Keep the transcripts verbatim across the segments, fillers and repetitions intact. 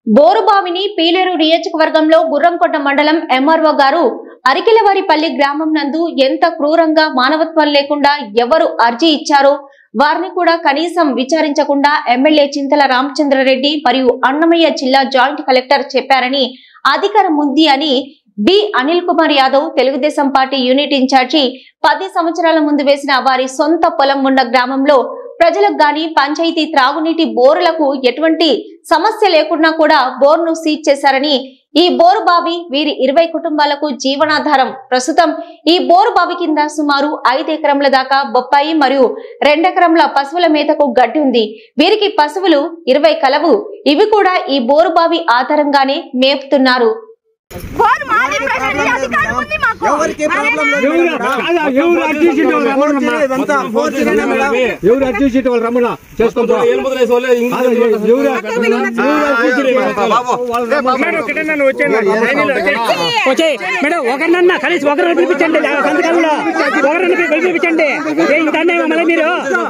బోరుబావిని పీలేరు నియోజకవర్గంలో గుర్రంకొండ మండలం ఎంఆర్ఓ గారు అరికెలవారిపల్లి గ్రామం నందు ఎంత క్రూరంగా మానవత్వం లేకుండా ఎవరు అర్జీ ఇచ్చారో వారిని కూడా కనీసం విచారించకుండా ఎమ్మెల్యే చింతల రామచంద్రారెడ్డి మరియు అన్నమయ్య జిల్లా జాయింట్ కలెక్టర్ చెప్పారని అధికారం ఉంది అని B Anil Kumar Yadav Telugu Desam party unit in charge పది సంవత్సరాల ముందు వేసిన వారి సొంత పొలం ఉన్న గ్రామంలో ప్రజలకు గాని పంచాయతీ త్రాగునీటి బోరులకు ఎటువంటి సమస్య లేకున్నా కూడా బోర్ను సీజ్ చేశారని ఈ బోరు బావి వీరి ఇరవై కుటుంబాలకు జీవనాధారం. ప్రస్తుతం ఈ బోరు బావి కింద సుమారు ఐదు ఎకరంల దాకా బొప్పాయి మరియు రెండెకరంల పశువుల మేతకు గడ్డి ఉంది. వీరికి పశువులు ఇరవై కలవు. ఇవి కూడా ఈ బోరు బావి ఆధారంగానే మేపుతున్నారు. మేడం ఒకరినన్నా కలిసి ఒకరిని పిలిపించండి, సంతకాల్లో ఒకరిని పిలిపించండి. ఇంతనే మళ్ళీ మీరు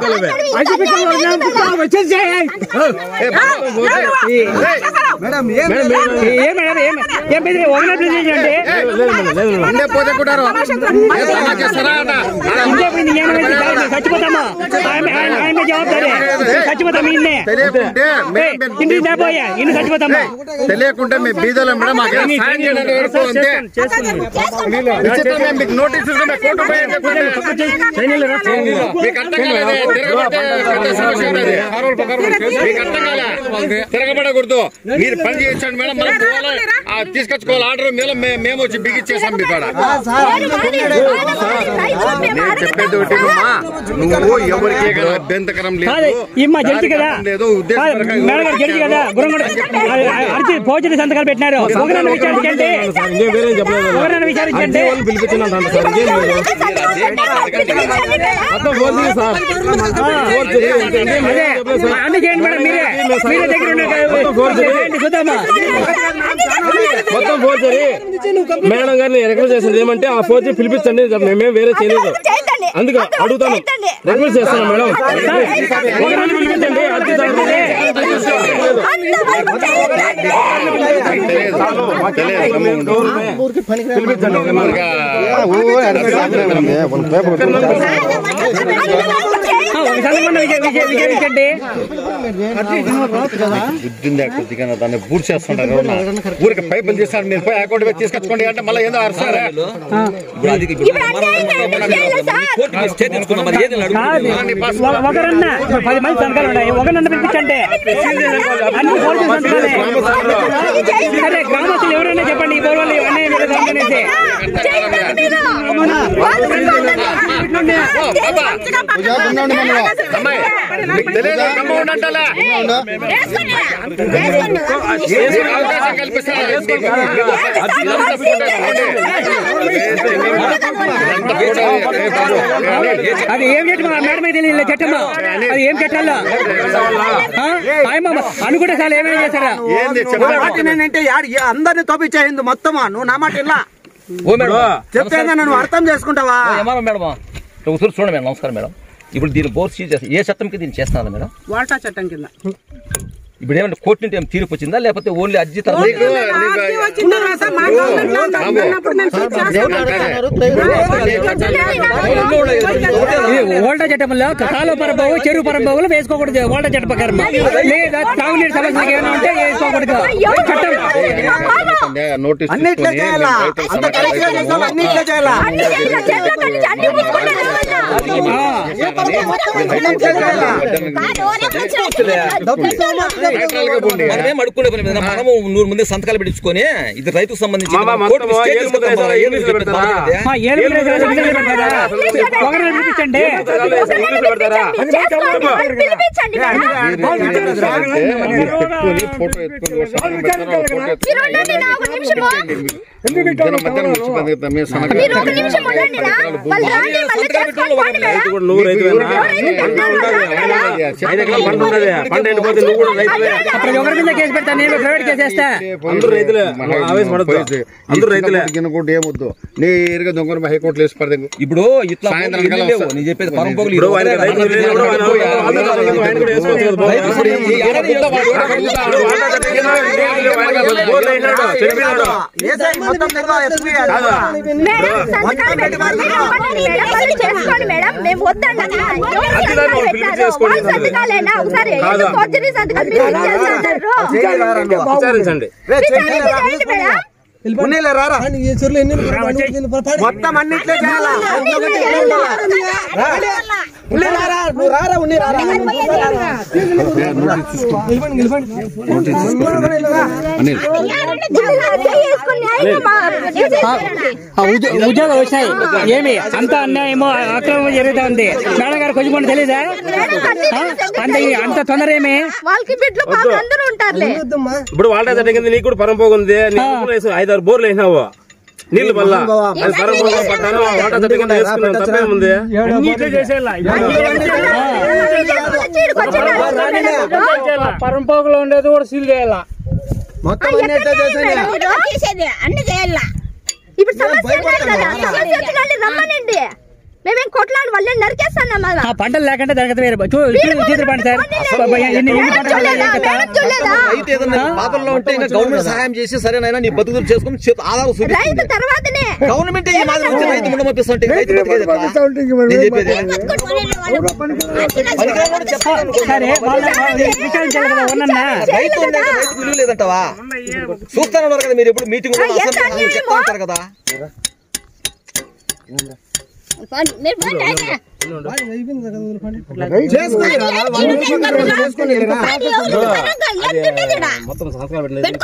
ఏం మేడం ఒకరిని పిలిపించండి. చచ్చిపోతామా ఆయన జవాబారి చచ్చిపోతాం. ఇన్నే ఇంటికి పోయా ఇన్ని చచ్చిపోతామా తెలియకుంటే మీ బీదలో మేడం నోటీస్ తిరగబడకూడదు. మీరు పని చేయించండి మేడం, మనం తీసుకొచ్చుకోవాలి ఆర్డర్ మీద మేము వచ్చి బిగిచ్చేసాం మీ కాడ. నేను చెప్పేది ఒకటి, నువ్వు ఎవరికి అభ్యంతకరం లేదు, భోజన సంతకాలు పెట్టినారు. విచారించండి. అన్ని చేయండి మేడం, మీరే మీరే దగ్గర చూద్దామా. మొత్తం ఫోర్జరీ మేడం గారిని రిక్వెస్ట్ చేసింది ఏమంటే ఆ ఫోర్జరీ పిలిపించండి, మేమేం వేరే చేయలేదు. అందుకు అడుగుతాను, రిక్వెస్ట్ చేస్తాను మేడం పిలిపించండి. కొద్దిగా దాన్ని పూర్తి చేస్తుంటారు. ఊరికి పైపులు చేస్తాను, మీరు పోయి అకౌంట్ పెట్టి తీసుకొచ్చుకోండి అంటే మళ్ళీ ఏదో అరుస్తారా. ఒకరన్నా పది మంది సంతకాలు ఉన్నాయి, ఒకరన్నా పిలిపించండి. సరే గ్రామస్తులు ఎవరైనా చెప్పండి, ఈ బోర్వాళ్ళు ఇవన్నీ అనేసి అది ఏం చట్టమా మేడం అయితే చట్టమా, అది ఏం చట్టాలో అని కూడా సార్ ఏమేమి చేశారా అంటే అందరిని తోపించేయింది మొత్తమా. నువ్వు నా మాట ఇలా చెప్తే నువ్వు అర్థం చేసుకుంటావా మేడం. చూడండి మేడం, నమస్కారం మేడం. ఇప్పుడు దీన్ని బోర్ సీజ్ చేస్తా ఏ చట్టం కింద దీన్ని చేస్తున్నా మేడం? వాటా చట్టం కింద. ఇప్పుడు ఏమంటే కోర్టు నుండి ఏం తీర్పు వచ్చిందా లేకపోతే ఓన్లీ అర్జీ ఓల్టా చట్టంలో కాలువ పరబావు చెరువు పరబావులు వేసుకోకూడదు. ఓల్టా చట్ట ప్రకారం లేదా తాగునీటి సమస్యలు ఏమైనా ఉంటే వేసుకోకూడదు. చట్టం అన్నిట్లో చేయాలా, అన్నిట్లో చేయాలా. మనమేం అడుక్కునే పని మీద మనము నూరు మంది సంతకాలు పెట్టించుకొని ఇది రైతుకు సంబంధించి నువ్వు రైతు పంట ఎండిపోతే నువ్వు కూడా రైతు అప్పుడు ఎవరి మీద కేసు పెడతా, నేను ప్రైవేట్ కేసు వేస్తా. అందరూ రైతులే, ఆవేశపడద్దు, అందరూ రైతులే. ఏమొద్దు నేరుగా దొంగ హైకోర్టులో వేసి పడదు. ఇప్పుడు ఇట్లా నేను చెప్పేది పరం పొగలు మొత్తం అన్నిట్లో చేయాలా? నువ్వు రారా ఉన్ని రారా ఉద్యోగాలు వచ్చాయి. ఏమి అంత అన్యాయమో అక్రమం జరుగుతా ఉంది. మేడం గారు కొంచెం కూడా తెలీదా? అంత అంత తొందర ఏమి? ఇప్పుడు వాటర్ జరిగింది, నీకు కూడా పరంపోగుంది, ఐదారు బోర్లు వేసినావు నీళ్లు వల్ల అది పరంపోగా పట్టాను. వాటర్ జరిగింది వేసుకున్నాను, తప్పేముంది? పరంపోగులో ఉండేది కూడా సీల్ చేయాలా? మొత్తం అన్ని చేయాలా? ఇప్పుడు రమ్మనండి, మేమేం కొట్లాడి వాళ్ళే నరికేస్తాం. పంటలు లేకుంటే జరగదు వేరే చూద్దరు పంట సార్. పాపంలో ఉంటే ఇంకా గవర్నమెంట్ సహాయం చేసి సరేనైనా నీ బతుకులు చేసుకుని ఆధారం రైతు తర్వాతనే గవర్నమెంట్ ఈ మాదిరి వచ్చి రైతు ముందు పంపిస్తుంటే రైతు బతికేది రైతు రైతు విలువ లేదంటావా? చూస్తానే ఉన్నారు కదా మీరు, ఎప్పుడు మీటింగ్ చెప్తా ఉంటారు కదా. మొత్తం సంతకాలు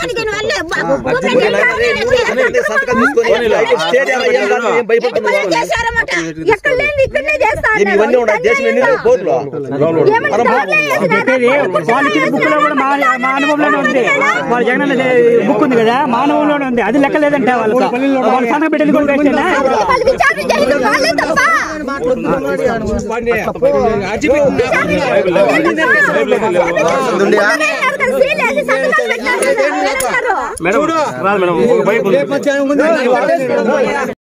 బుక్ లో కూడా మా అనుభవంలోనే ఉంది. వాళ్ళ జగన్ బుక్ ఉంది కదా, మా అనుభవంలోనే ఉంది. అది లెక్క లేదంటే వాళ్ళకి వాళ్ళు సంతకం పెట్టేది కూడా మేడం మేడం